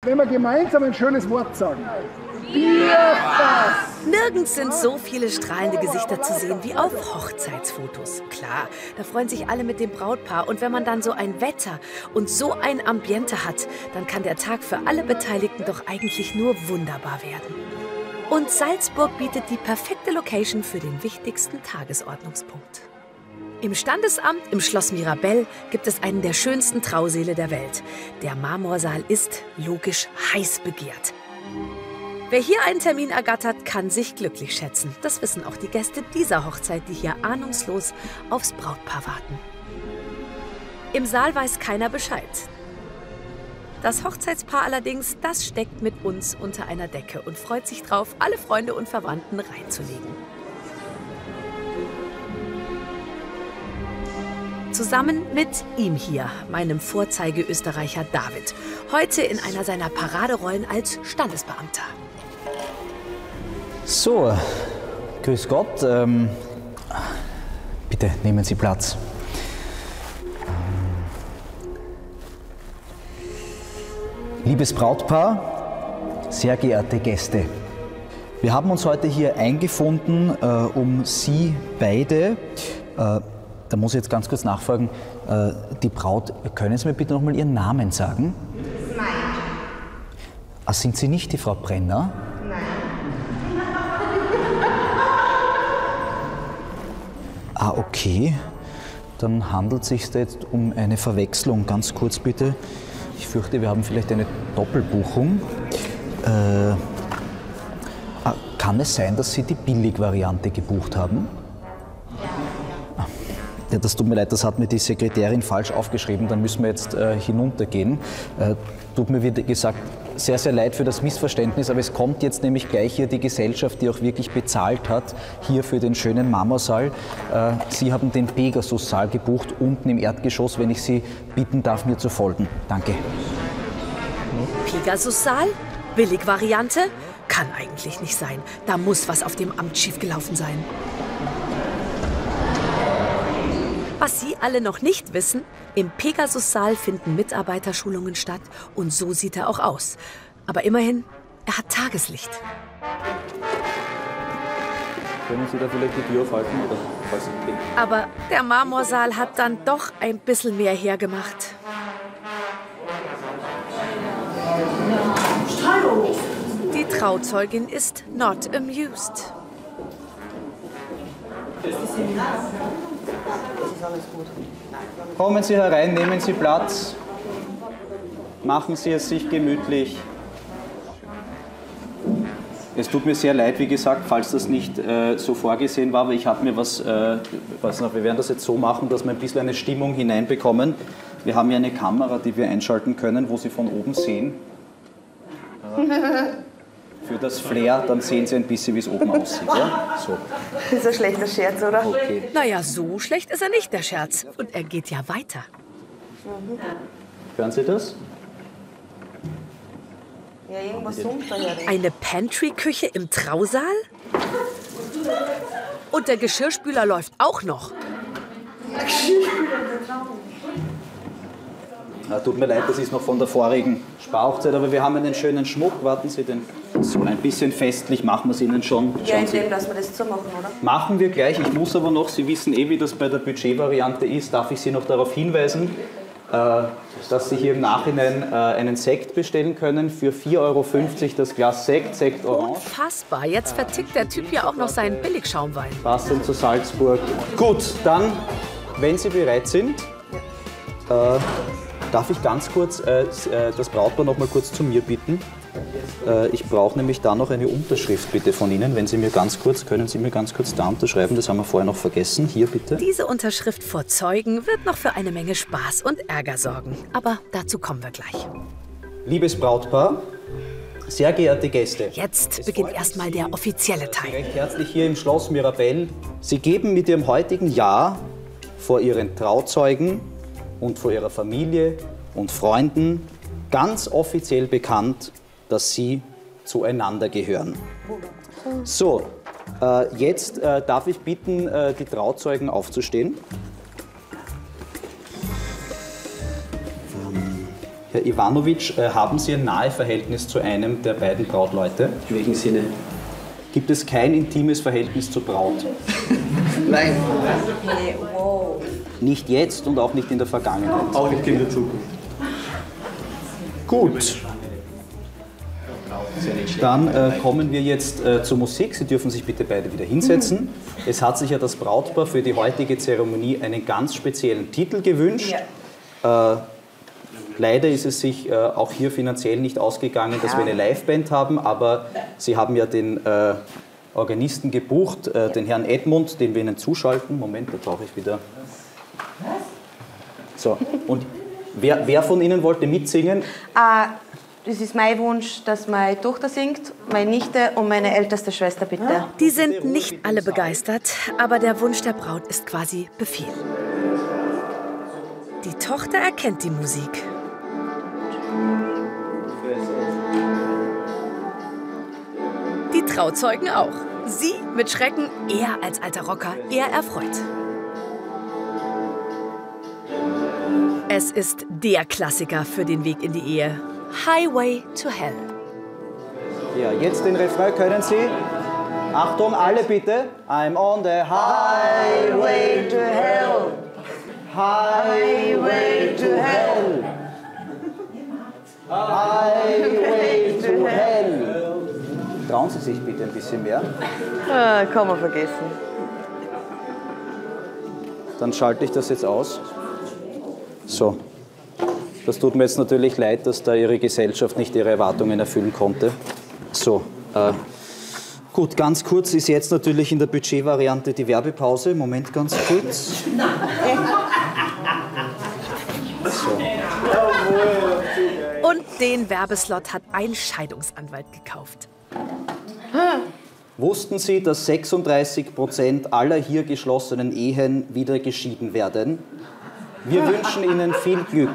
wenn wir gemeinsam ein schönes Wort sagen. Bierfass! Nirgends sind so viele strahlende Gesichter zu sehen wie auf Hochzeitsfotos. Klar, da freuen sich alle mit dem Brautpaar. Und wenn man dann so ein Wetter und so ein Ambiente hat, dann kann der Tag für alle Beteiligten doch eigentlich nur wunderbar werden. Und Salzburg bietet die perfekte Location für den wichtigsten Tagesordnungspunkt. Im Standesamt im Schloss Mirabell gibt es einen der schönsten Trausäle der Welt. Der Marmorsaal ist logisch heiß begehrt. Wer hier einen Termin ergattert, kann sich glücklich schätzen. Das wissen auch die Gäste dieser Hochzeit, die hier ahnungslos aufs Brautpaar warten. Im Saal weiß keiner Bescheid. Das Hochzeitspaar allerdings, das steckt mit uns unter einer Decke und freut sich drauf, alle Freunde und Verwandten reinzulegen. Zusammen mit ihm hier, meinem Vorzeige-Österreicher David. Heute in einer seiner Paraderollen als Standesbeamter. So, grüß Gott. Bitte nehmen Sie Platz. Liebes Brautpaar, sehr geehrte Gäste. Wir haben uns heute hier eingefunden, um Sie beide, da muss ich jetzt ganz kurz nachfragen, die Braut, können Sie mir bitte nochmal Ihren Namen sagen? Nein. Ah, sind Sie nicht die Frau Brenner? Nein. Ah, okay. Dann handelt es sich jetzt um eine Verwechslung. Ganz kurz bitte. Ich fürchte, wir haben vielleicht eine Doppelbuchung. Kann es sein, dass Sie die Billigvariante gebucht haben? Ja, das tut mir leid, das hat mir die Sekretärin falsch aufgeschrieben. Dann müssen wir jetzt hinuntergehen. Tut mir, wie gesagt, sehr, sehr leid für das Missverständnis, aber es kommt jetzt nämlich gleich hier die Gesellschaft, die auch wirklich bezahlt hat, hier für den schönen Marmorsaal. Sie haben den Pegasus-Saal gebucht, unten im Erdgeschoss, wenn ich Sie bitten darf, mir zu folgen. Danke. Pegasus-Saal? Billigvariante? Kann eigentlich nicht sein. Da muss was auf dem Amt schiefgelaufen sein. Was Sie alle noch nicht wissen, im Pegasus-Saal finden Mitarbeiterschulungen statt und so sieht er auch aus. Aber immerhin, er hat Tageslicht. Können Sie da vielleicht die Tür aufhalten? Oder aber der Marmorsaal hat dann doch ein bisschen mehr hergemacht. Die Trauzeugin ist not amused. Kommen Sie herein, nehmen Sie Platz. Machen Sie es sich gemütlich. Es tut mir sehr leid, wie gesagt, falls das nicht so vorgesehen war, aber ich habe mir wir werden das jetzt so machen, dass wir ein bisschen eine Stimmung hineinbekommen. Wir haben ja eine Kamera, die wir einschalten können, wo Sie von oben sehen. Für das Flair, dann sehen Sie ein bisschen, wie es oben aussieht. Ja? So. Das ist ein schlechter Scherz, oder? Okay. Naja, so schlecht ist er nicht, der Scherz. Und er geht ja weiter. Hören Sie das? Ja, irgendwas summt da ja. Eine Pantry-Küche im Trausaal? Und der Geschirrspüler läuft auch noch. Tut mir leid, das ist noch von der vorigen Sparhochzeit, aber wir haben einen schönen Schmuck. Warten Sie, den so ein bisschen festlich machen wir es Ihnen schon. Ja, indem, dass wir das so machen, oder? Machen wir gleich. Ich muss aber noch, Sie wissen wie das bei der Budgetvariante ist, darf ich Sie noch darauf hinweisen, dass Sie hier im Nachhinein einen Sekt bestellen können für 4,50 Euro das Glas Sekt Orange. Unfassbar. Jetzt vertickt der Typ ja auch noch seinen Billigschaumwein. Passend zu Salzburg. Gut, dann, wenn Sie bereit sind, darf ich ganz kurz das Brautpaar noch mal kurz zu mir bitten. Ich brauche nämlich da noch eine Unterschrift bitte von Ihnen. Wenn Sie mir ganz kurz, können Sie mir ganz kurz da unterschreiben? Das haben wir vorher noch vergessen. Hier bitte. Diese Unterschrift vor Zeugen wird noch für eine Menge Spaß und Ärger sorgen. Aber dazu kommen wir gleich. Liebes Brautpaar, sehr geehrte Gäste. Jetzt beginnt erstmal der offizielle Teil. Recht herzlich hier im Schloss Mirabell. Sie geben mit Ihrem heutigen Ja vor Ihren Trauzeugen und vor Ihrer Familie und Freunden ganz offiziell bekannt, dass Sie zueinander gehören. So, jetzt darf ich bitten, die Trauzeugen aufzustehen. Herr Ivanovic, haben Sie ein nahes Verhältnis zu einem der beiden Brautleute? In welchem Sinne? Gibt es kein intimes Verhältnis zur Braut? Nein. Okay, wow. Nicht jetzt und auch nicht in der Vergangenheit. Auch nicht in der Zukunft. Gut. Dann kommen wir jetzt zur Musik. Sie dürfen sich bitte beide wieder hinsetzen. Es hat sich ja das Brautpaar für die heutige Zeremonie einen ganz speziellen Titel gewünscht. Leider ist es sich auch hier finanziell nicht ausgegangen, dass wir eine Liveband haben, aber Sie haben ja den Organisten gebucht, den Herrn Edmund, den wir Ihnen zuschalten. Moment, da brauche ich wieder. So, und wer von Ihnen wollte mitsingen? Das ist mein Wunsch, dass meine Tochter singt, meine Nichte und meine älteste Schwester, bitte. Die sind nicht alle begeistert, aber der Wunsch der Braut ist quasi Befehl. Die Tochter erkennt die Musik. Die Trauzeugen auch. Sie mit Schrecken, er als alter Rocker, er erfreut. Es ist der Klassiker für den Weg in die Ehe. Highway to Hell. Ja, jetzt den Refrain können Sie. Achtung, alle bitte. I'm on the highway to hell. Highway to hell. Highway to hell. Trauen Sie sich bitte ein bisschen mehr. Kann man vergessen. Dann schalte ich das jetzt aus. So. Das tut mir jetzt natürlich leid, dass da Ihre Gesellschaft nicht Ihre Erwartungen erfüllen konnte. So, gut, ganz kurz ist jetzt natürlich in der Budgetvariante die Werbepause. Moment, ganz kurz. So. Und den Werbeslot hat ein Scheidungsanwalt gekauft. Wussten Sie, dass 36% aller hier geschlossenen Ehen wieder geschieden werden? Wir wünschen Ihnen viel Glück.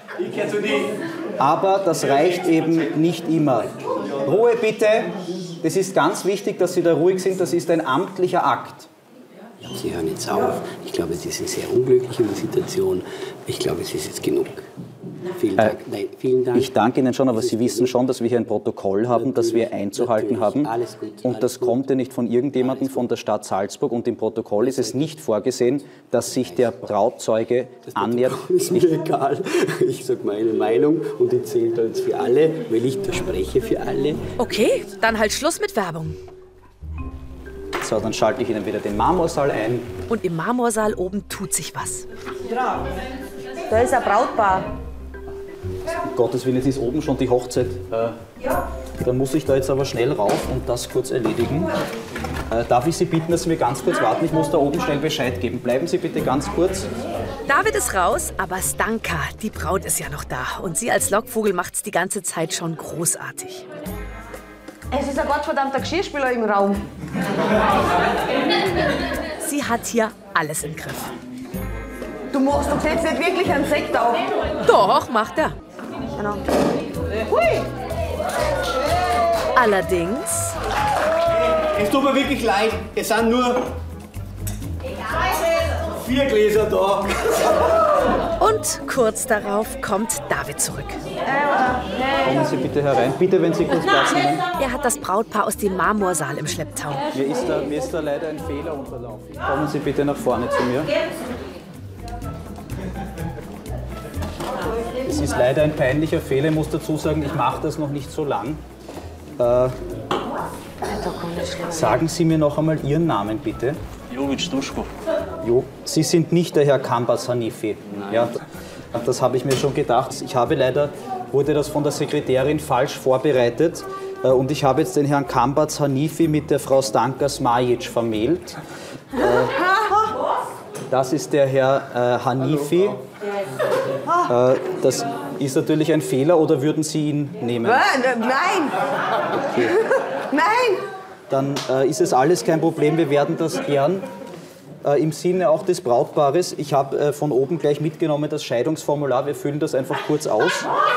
Aber das reicht eben nicht immer. Ruhe bitte. Das ist ganz wichtig, dass Sie da ruhig sind. Das ist ein amtlicher Akt. Sie hören jetzt auf. Ich glaube, Sie sind sehr unglücklich in der Situation. Ich glaube, es ist jetzt genug. Vielen Dank. Nein, vielen Dank. Ich danke Ihnen schon, aber Sie wissen schon, dass wir hier ein Protokoll haben, das wir einzuhalten haben. Alles gut. Und das kommt ja nicht von irgendjemandem von der Stadt Salzburg. Und im Protokoll ist es nicht vorgesehen, dass sich der Brautzeuge annähert. Ist mir egal. Ich sage meine Meinung und die zählt jetzt für alle, weil ich da spreche für alle. Okay, dann halt Schluss mit Werbung. So, dann schalte ich Ihnen wieder den Marmorsaal ein. Und im Marmorsaal oben tut sich was. Da ist ein Brautpaar. Um Gottes Willen, jetzt ist oben schon die Hochzeit. Dann muss ich da jetzt aber schnell rauf und das kurz erledigen. Darf ich Sie bitten, dass Sie mir ganz kurz warten? Ich muss da oben schnell Bescheid geben. Bleiben Sie bitte ganz kurz. David ist raus, aber Stanka, die Braut, ist ja noch da. Und sie als Lockvogel macht's die ganze Zeit schon großartig. Es ist ein gottverdammter Geschirrspüler im Raum. Sie hat hier alles im Griff. Du setzt nicht wirklich einen Sekt auf. Doch, macht er. Genau. Hui! Allerdings... Es tut mir wirklich leid. Es sind nur 4 Gläser da. Und kurz darauf kommt David zurück. Kommen Sie bitte herein. Bitte, wenn Sie kurz Platz nehmen. Er hat das Brautpaar aus dem Marmorsaal im Schlepptau. Mir ist da leider ein Fehler unterlaufen. Kommen Sie bitte nach vorne zu mir. Es ist leider ein peinlicher Fehler. Ich muss dazu sagen, ich mache das noch nicht so lang. Sagen Sie mir noch einmal Ihren Namen, bitte. Jovic Duschko. Jo, Sie sind nicht der Herr Kambas Hanifi. Nein. Ja, das habe ich mir schon gedacht. Wurde das von der Sekretärin falsch vorbereitet. Und ich habe jetzt den Herrn Kambas Hanifi mit der Frau Stanka Smajic vermählt. Das ist der Herr Hanifi. Das ist natürlich ein Fehler, oder würden Sie ihn nehmen? Nein! Okay. Nein! Dann ist es alles kein Problem. Wir werden das gern im Sinne auch des Brautpaares. Ich habe von oben gleich mitgenommen das Scheidungsformular. Wir füllen das einfach kurz aus.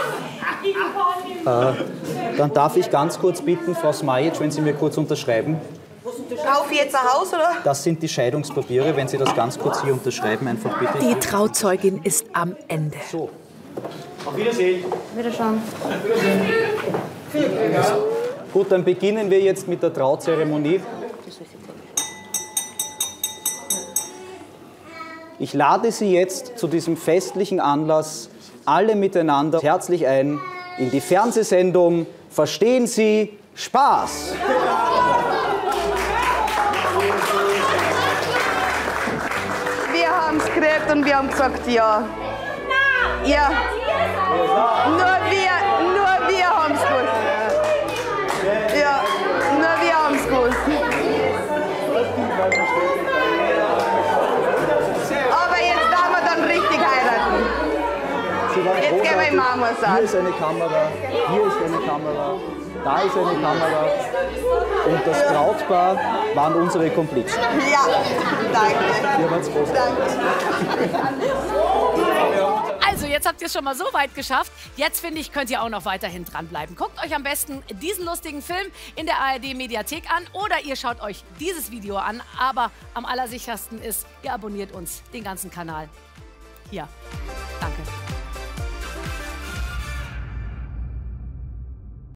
Dann darf ich ganz kurz bitten, Frau Smajic, wenn Sie mir kurz unterschreiben. Kauf ich jetzt ein Haus, oder? Das sind die Scheidungspapiere. Wenn Sie das ganz kurz hier unterschreiben, einfach bitte. Die Trauzeugin ist am Ende. So. Auf Wiedersehen. Wiederschauen. Gut, dann beginnen wir jetzt mit der Trauzeremonie. Ich lade Sie jetzt zu diesem festlichen Anlass alle miteinander herzlich ein in die Fernsehsendung Verstehen Sie Spaß! Wir haben es gekriegt und wir haben gesagt, ja. Ja. Nur wir haben es gewusst. Ja, nur wir haben es gewusst. Aber jetzt darf wir dann richtig heiraten. Jetzt gehen wir im Marmorsaal. Hier ist eine Kamera, hier ist eine Kamera, da ist eine Kamera. Und das Brautpaar waren unsere Komplizen. Ja, danke. Ihr wart's groß. Also, jetzt habt ihr es schon mal so weit geschafft. Jetzt, finde ich, könnt ihr auch noch weiterhin dranbleiben. Guckt euch am besten diesen lustigen Film in der ARD-Mediathek an oder ihr schaut euch dieses Video an. Aber am allersichersten ist, ihr abonniert uns den ganzen Kanal. Hier. Danke.